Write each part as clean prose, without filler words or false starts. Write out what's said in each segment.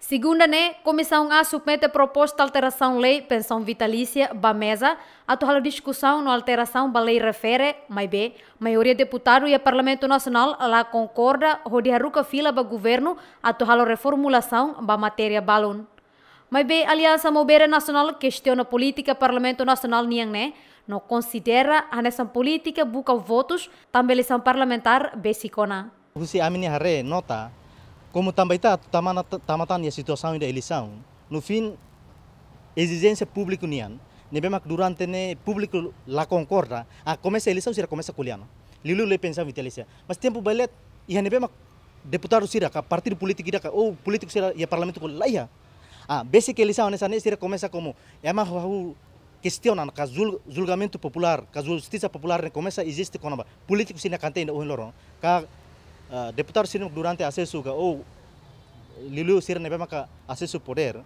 Segunda, Comissão A submete proposta de alteração lei pensão vitalícia ba mesa, atual discussão na alteração ba lei refere, mas maioria deputado e a Parlamento Nacional lá concorda, rodearuca fila ba governo, atual reformulação ba matéria balon. Mas Aliança Mobera Nacional questiona política Parlamento Nacional niang não considera a nessa política busca votos, também eleição parlamentar besicona. Você a minha ré nota como também está tamatando a situação da eleição, no fim, exigência pública nian, nebema durante ne público lá concorda, começa a eleição será começa colhendo. Lilu le pensar vitalícia, mas tempo balet e nebema deputado será que partido político irá ou político será e parlamento com lá ia. Basic eleição nessa será começa como é mais questiona que julgamento popular, que justiça popular começa existe quando político será cantando o lorong, que deputado sini durante acesso ou lilu sira nebe maka acesso poder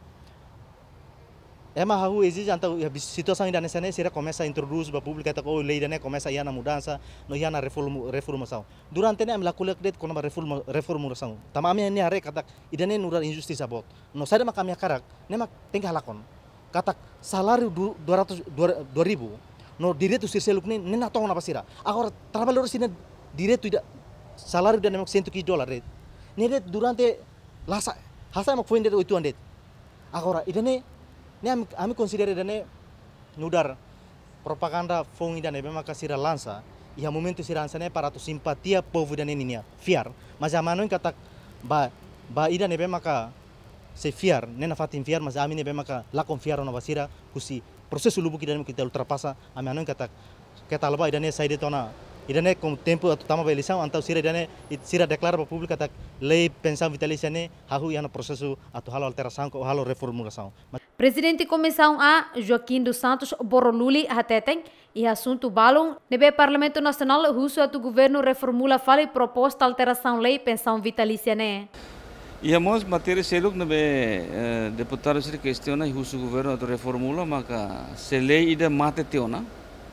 hahu exige então a situação ainda nessa sira começa a introduzir para pública tá ou lei começa a ir na mudança no ir na reformação durante ne amla colher det quando reformulação tamami ne are kata idane nura injustiça bot no sai maka minha karak ne mak tem que halakon kata salário 2000 no direito sirseluk ne na tong na pasira agora trabalhador sini direito salário dan $115 nede durante lasa hasa mak foi 800 agora idane ne ami considera idane nudar propaganda fong idane bema kasira lança e a momento sira lança ne para tu simpatia povo idane ninia fiar mas a mano kata ba idane bema ka se fiar ne na fatin fiar mas ami ne bema ka la confiar na basira kusi processo lubu idane kita ultrapassa a mano kata alba idane saide tona idane com tempo tama eleição então sira idane sira declara para pública tak lei pensão vitalícia ne hahu ia no processo halo alteração ou halo reformulação. Presidente Comissão A Joaquim dos Santos Boroluli hateteng e assunto balon nebe Parlamento Nacional russo atu governo reformula fale proposta alteração lei pensão vitalícia ne. E a mos matéria seluk nebe deputado sira questiona russo governo atu reformula maka se lei ida mate teona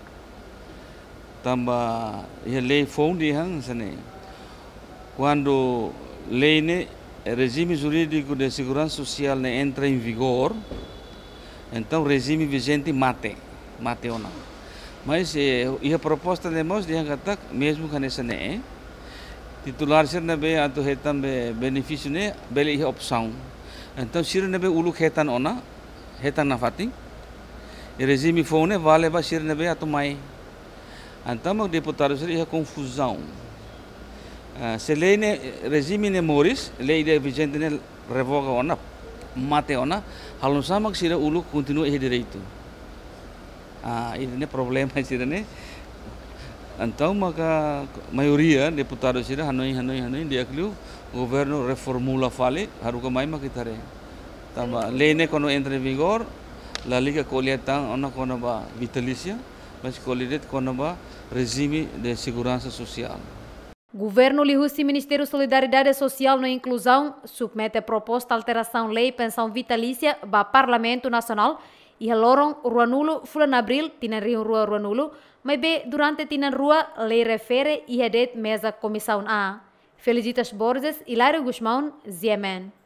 tambah a lei fonte hang sene quando lei ne regime jurídico de segurança social ne entra em vigor então regime vigente mate ona mas a proposta de nós dia kata mesmo kanesa ne titular sir ne be atu hetan be benefício ne beli opção então sir ne be ulu hetan ona hetan na fating regime fonte vale ba sir ne be atu mai então, o deputado seria confusão. Se lei ne regime ne moris, lei de vigente ne revoga ona, mate ona, halon sama que seria ulu continua esse direito. Isso é problema seria ne. Então, maka maioria deputado seria hanoi dia que o governo reformula fale, haruka mai makitare. Tamba lei ne quando entra em vigor, la liga colheitang ona quando ba vitalícia, mas colheita quando ba regime de segurança social. Governo Lihusi Ministério Solidariedade Social e Inclusão submete proposta alteração lei pensão vitalícia ba Parlamento Nacional e haloron Ruanulo fulan abril tinan rio rua Ruanulo, mas durante tinan rua lei refere e hedet mesa Comissão A. Felicitas Borges, Hilário Guzmão, ZMN.